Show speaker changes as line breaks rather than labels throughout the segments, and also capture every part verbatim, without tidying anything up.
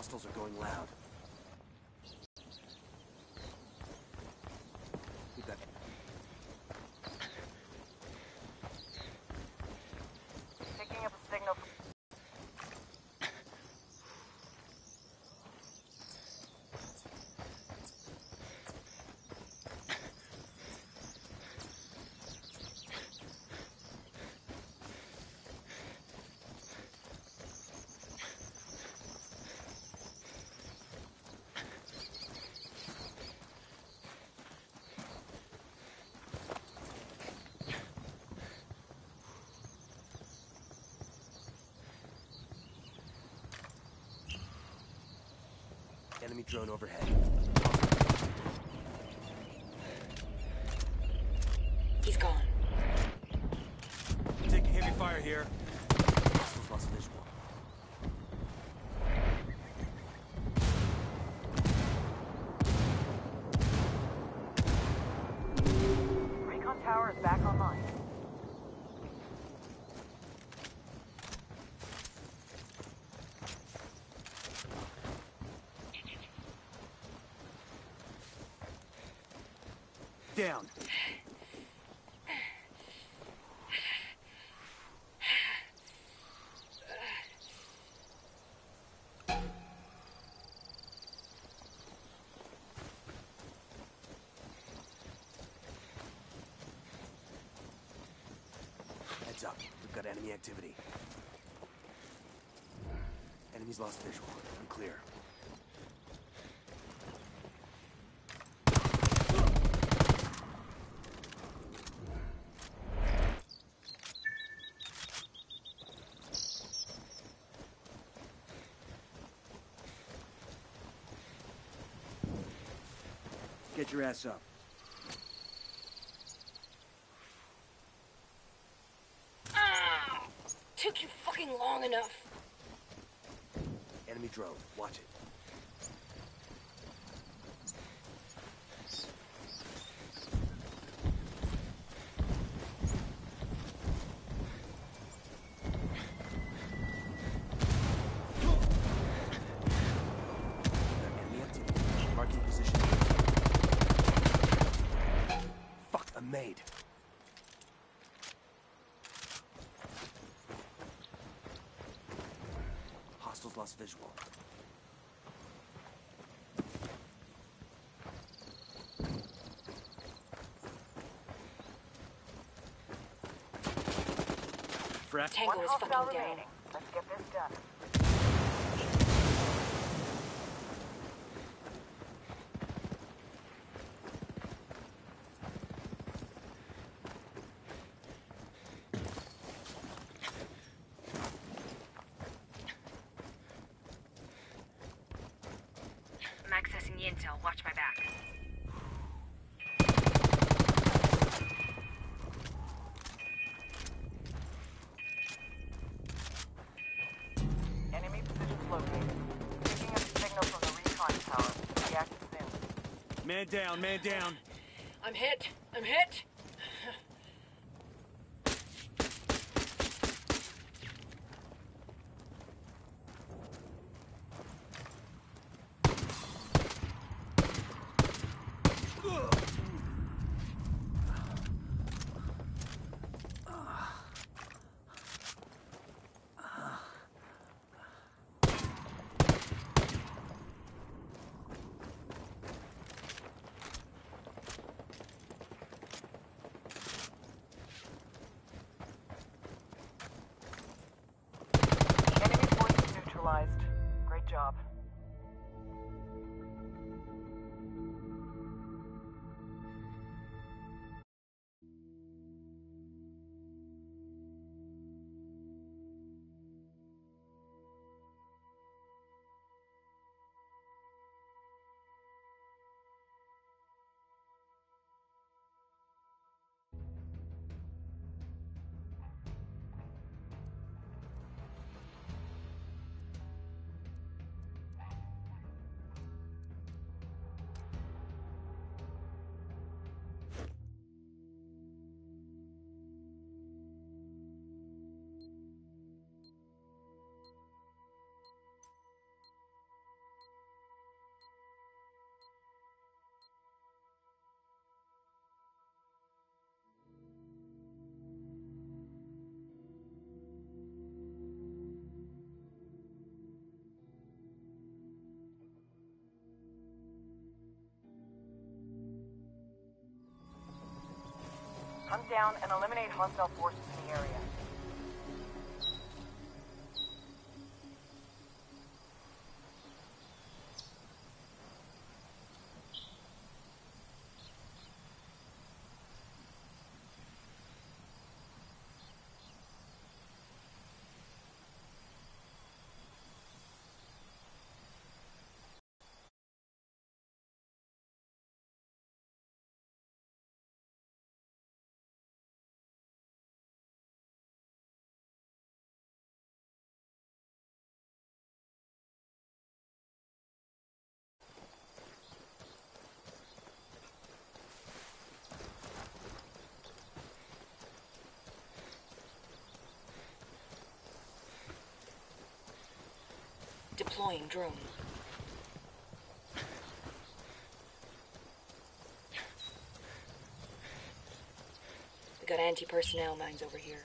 Hostiles are going loud. We've got...
Picking up a signal.
Enemy drone overhead.
He's gone.
Taking heavy fire here. Hostiles lost visual.
Recon tower is back online.
Down. Heads up. We've got enemy activity. Enemy's lost visual. Unclear. Get your ass up.
Ah! Took you fucking long enough.
Enemy drone. Watch it. Enemy activity. Marking position. Fuck, I'm made. Hostiles lost visual. Frack.
Tango
One
is
hostile
fucking down.
remaining. Let's get this done.
I'm accessing the intel. Watch my back.
Enemy positions located. Picking up the signal from the recon tower. React soon.
Man down, man down.
I'm hit. I'm hit.
Hunt down and eliminate hostile forces in the area.
Deploying drone. We got anti-personnel mines over here.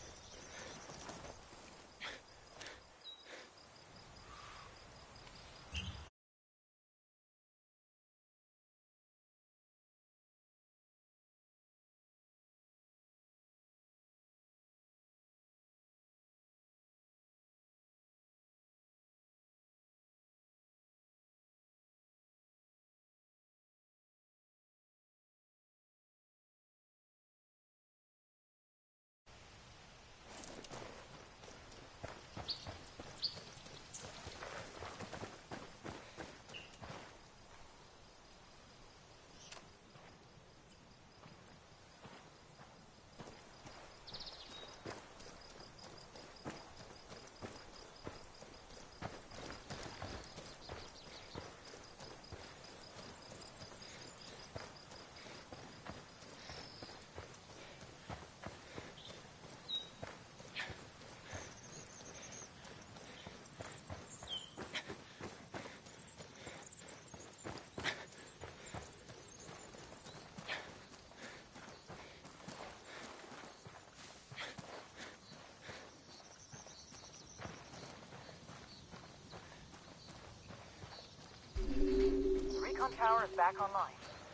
The recon tower is back online.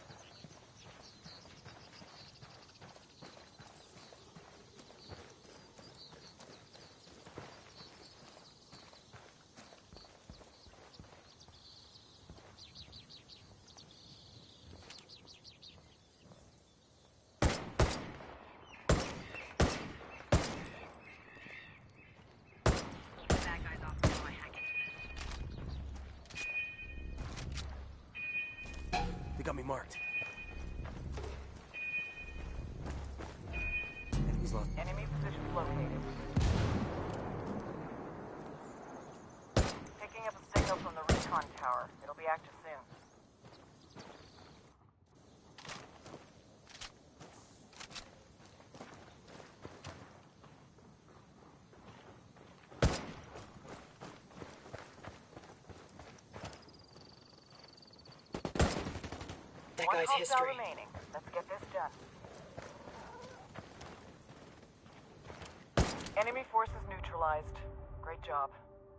They got me marked. Enemies lost.
Enemy positions located. Picking up a signal from the recon tower. It'll be active soon.
That
One
guy's
hostile
history.
remaining. Let's get this done. Enemy forces neutralized. Great job.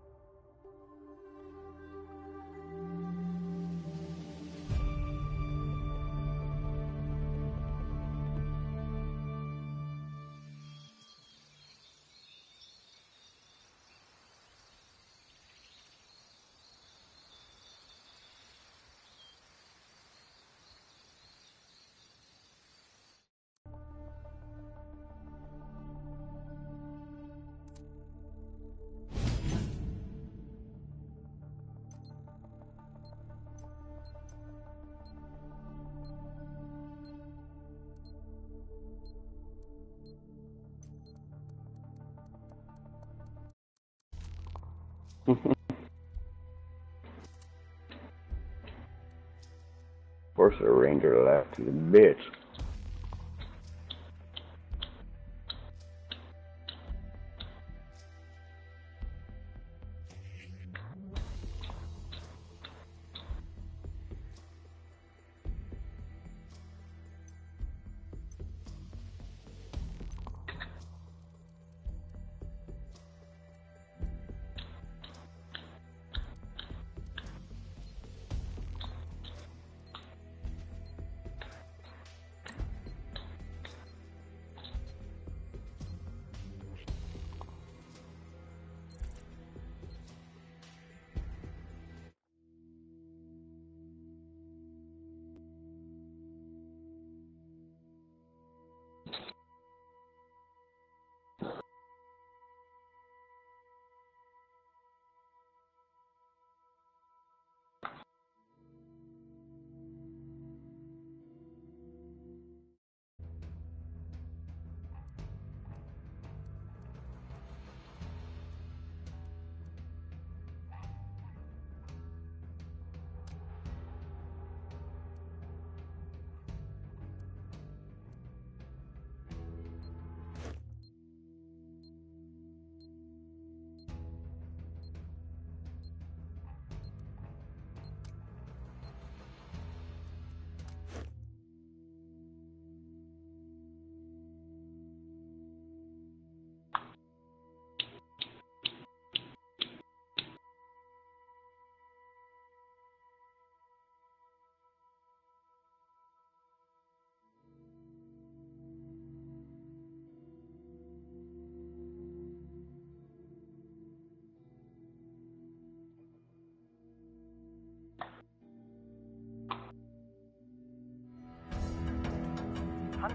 Force a ranger left to the bitch.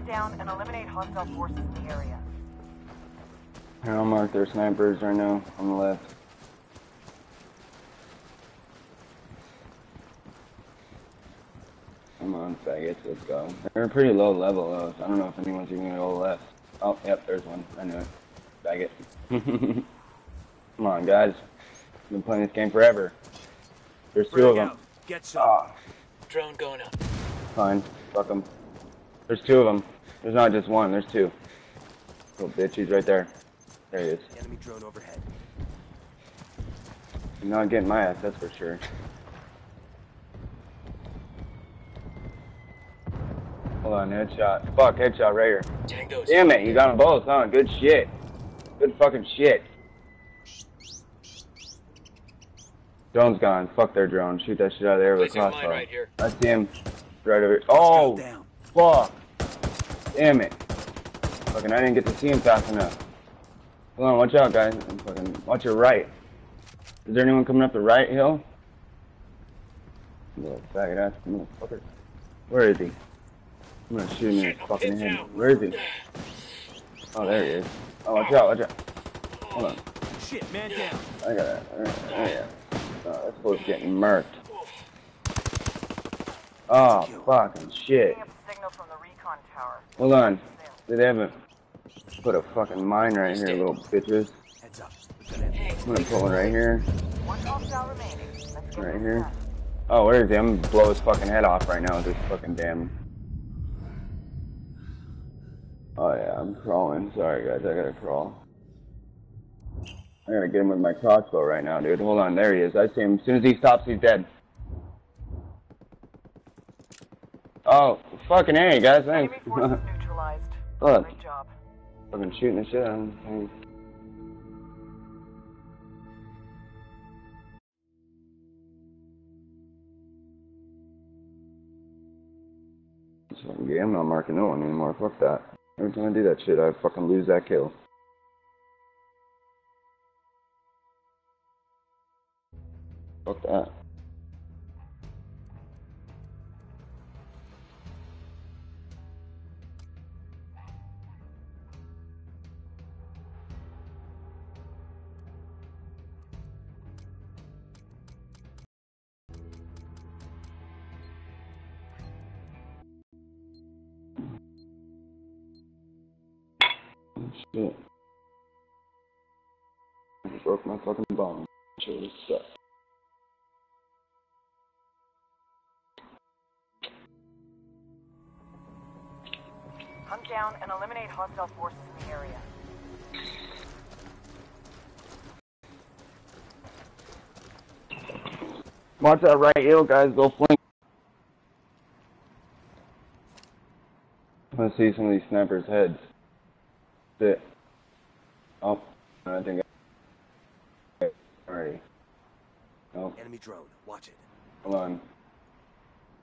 Hunt down and eliminate hostile forces in the area.
Here, I'll mark their snipers right now on the left. Come on, faggots, let's go. They're pretty low level, though, so I don't know if anyone's even gonna go left. Oh, yep, there's one. I knew it. Faggot. Come on, guys. I've been playing this game forever. There's two of them.
Out. Get some.
Ah,
Drone going up.
fine. Fuck them. There's two of them. There's not just one, there's two. Little bitch, he's right there. There he is.
Enemy drone overhead.
He's not getting my ass, that's for sure. Hold on, headshot. Fuck, headshot right here.
Tango's.
Damn it, you got them both, huh? Good shit. Good fucking shit. Drone's gone. Fuck their drone. Shoot that shit out of there with a
Placing mine
crossbow.
right here.
I see him. Right over here. Oh,
Down.
fuck. Damn it. Fucking, I didn't get to see him fast enough. Hold on, watch out, guys. I'm fucking, watch your right. Is there anyone coming up the right hill? Little faggot ass motherfucker. Where is he? I'm gonna shoot him in his fucking head. Where is he? Oh, there he is. Oh, watch out, watch out. Hold on.
Shit, man down.
I got it. Oh, yeah. Oh, that's supposed to getting murked. Oh, fucking shit.
Picking up a signal from the recon tower.
Hold on. Did they haven't put a fucking mine right here, little bitches?
Heads up. We've got enemy.
I'm gonna put one right here.
One hostile remaining. Let's get
Right
this
here.
done.
Oh, where is he? I'm gonna blow his fucking head off right now with this fucking damn. Oh yeah, I'm crawling. Sorry guys, I gotta crawl. I gotta get him with my crossbow right now, dude. Hold on, there he is. I see him. As soon as he stops, he's dead. Oh, fucking hey, guys, thanks.
Enemy forces neutralized.
Look.
Great job.
Fucking shooting the shit out of him. Thanks. This fucking game, I'm not marking no one anymore. Fuck that. Every time I do that shit, I fucking lose that kill. Fuck that. Shit. I broke my fucking bomb. Shit was stuck.
Hunt down and eliminate hostile forces in the area.
Watch that right hill, guys. Go flank. Let's see some of these snipers' heads. That's it. Oh, I think I... Alrighty. Oh,
Enemy drone. Watch it.
hold on.